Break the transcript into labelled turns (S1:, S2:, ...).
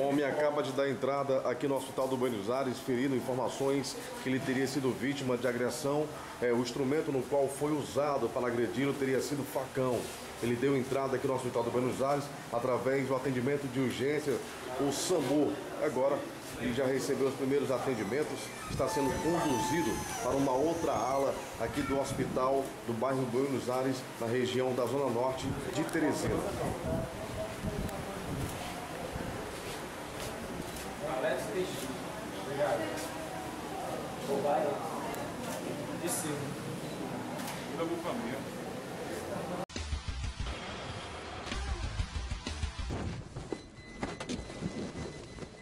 S1: homem acaba de dar entrada aqui no Hospital do Buenos Aires, ferindo informações que ele teria sido vítima de agressão. O instrumento no qual foi usado para agredi-lo teria sido facão. Ele deu entrada aqui no Hospital do Buenos Aires através do atendimento de urgência, o SAMU. Agora ele já recebeu os primeiros atendimentos, está sendo conduzido para uma outra ala aqui do hospital do bairro Buenos Aires, na região da Zona Norte de Teresina.
S2: Obrigado. Desceu.
S3: Da família.